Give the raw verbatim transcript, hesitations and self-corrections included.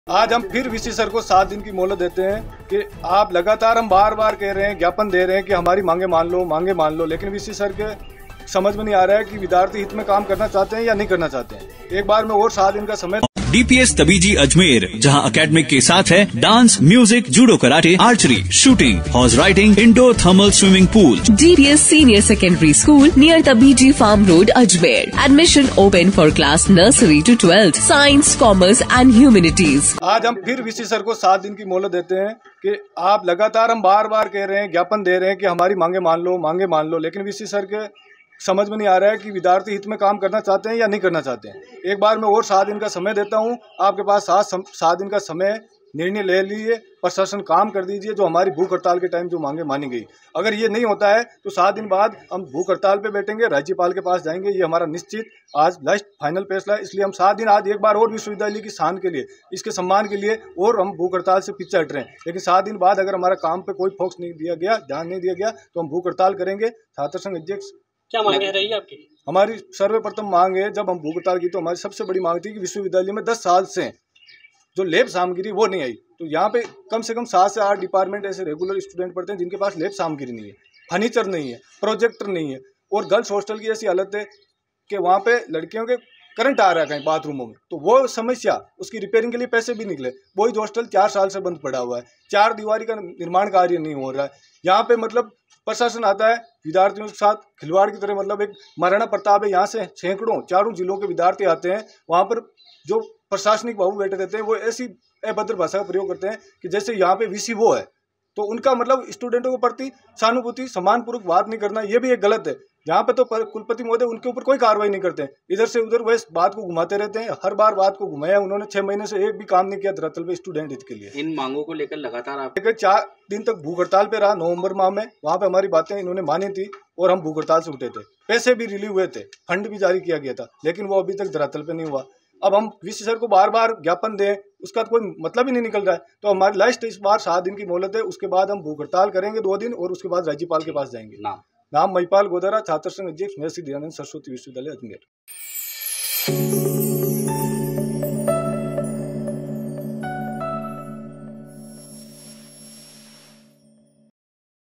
आज हम फिर वीसी सर को सात दिन की मोहलत देते हैं कि आप लगातार, हम बार बार कह रहे हैं, ज्ञापन दे रहे हैं कि हमारी मांगे मान लो मांगे मान लो, लेकिन वीसी सर के समझ में नहीं आ रहा है कि विद्यार्थी हित में काम करना चाहते हैं या नहीं करना चाहते हैं। एक बार में और सात दिन का समय। डीपीएस तबीजी अजमेर, जहां एकेडमिक के साथ है dance, music, judo karate, archery, shooting, horse riding, indoor thermal swimming pool. DPS senior secondary school near Tabiji farm road Ajmer. Admission open for class nursery to twelfth, science, commerce and humanities. आज हम फिर VC sir को सात दिन की मोहलत देते हैं कि आप लगातार, हम बार बार कह रहे हैं, ज्ञापन दे रहे हैं कि हमारी मांगे मान लो मांगे मान लो, लेकिन वीसी सर के समझ में नहीं आ रहा है कि विद्यार्थी हित में काम करना चाहते हैं या नहीं करना चाहते हैं। एक बार मैं और सात दिन का समय देता हूं आपके पास। सात सात दिन का समय, निर्णय ले लीजिए, प्रशासन काम कर दीजिए जो हमारी भूख हड़ताल के टाइम जो मांगे मानी गई। अगर ये नहीं होता है तो सात दिन बाद हम भूख हड़ताल पे बैठेंगे, राज्यपाल के पास जाएंगे। ये हमारा निश्चित आज लास्ट फाइनल फैसला है। इसलिए हम सात दिन, आज एक बार और विश्वविद्यालय की शान के लिए, इसके सम्मान के लिए और हम भूख हड़ताल से पीछे हट रहे हैं। लेकिन सात दिन बाद अगर हमारा काम पे कोई फोकस नहीं दिया गया, ध्यान नहीं दिया गया, तो हम भूख हड़ताल करेंगे। छात्र संघ अध्यक्ष, क्या मांगे रही है आपकी? हमारी सर्वप्रथम मांग है, जब हम भूख हड़ताल की तो हमारी सबसे बड़ी मांग थी कि विश्वविद्यालय में दस साल से जो लैब सामग्री वो नहीं आई। तो यहाँ पे कम से कम सात से आठ डिपार्टमेंट ऐसे रेगुलर स्टूडेंट पढ़ते हैं जिनके पास लैब सामग्री नहीं है, फर्नीचर नहीं है, प्रोजेक्टर नहीं है। और गर्ल्स हॉस्टल की ऐसी हालत है कि वहाँ पे लड़कियों के करंट आ रहा है कहीं बाथरूमों में, तो वो समस्या, उसकी रिपेयरिंग के लिए पैसे भी निकले। वही हॉस्टल चार साल से बंद पड़ा हुआ है, चार दीवारी का निर्माण कार्य नहीं हो रहा है। यहाँ पे मतलब प्रशासन आता है विद्यार्थियों के साथ खिलवाड़ की तरह, मतलब एक महाराणा प्रताप है। यहाँ से सैकड़ों, चारों जिलों के विद्यार्थी आते हैं, वहाँ पर जो प्रशासनिक बाबू बैठे रहते हैं वो ऐसी अभद्र भाषा का प्रयोग करते हैं कि जैसे यहाँ पे वीसी वो है। तो उनका मतलब स्टूडेंटों के प्रति सहानुभूति, सम्मानपूर्वक बात नहीं करना, ये भी एक गलत है। यहाँ पे तो कुलपति महोदय उनके ऊपर कोई कार्रवाई नहीं करते हैं, इधर से उधर वह बात को घुमाते रहते हैं। हर बार बात को घुमाया उन्होंने, छह महीने से एक भी काम नहीं किया धरातल पे स्टूडेंट हित के लिए। इन मांगों को लेकर लगातार आप लेकर चार दिन तक भूख हड़ताल पे रहा। नवंबर माह में वहाँ पे हमारी बातें इन्होंने मानी थी और हम भूख हड़ताल से उठे थे। पैसे भी रिलीव हुए थे, फंड भी जारी किया गया था, लेकिन वो अभी तक धरातल पे नहीं हुआ। अब हम वीसी सर को बार बार ज्ञापन दें, उसका कोई मतलब ही नहीं निकल रहा है। तो हमारी लास्ट इस बार सात दिन की मोहलत है, उसके बाद हम भूख हड़ताल करेंगे दो दिन और उसके बाद राज्यपाल के पास जाएंगे। नाम नाम महिपाल गोदारा, छात्र संघ अध्यक्ष, महर्षि दयानंद सरस्वती विश्वविद्यालय अजमेर।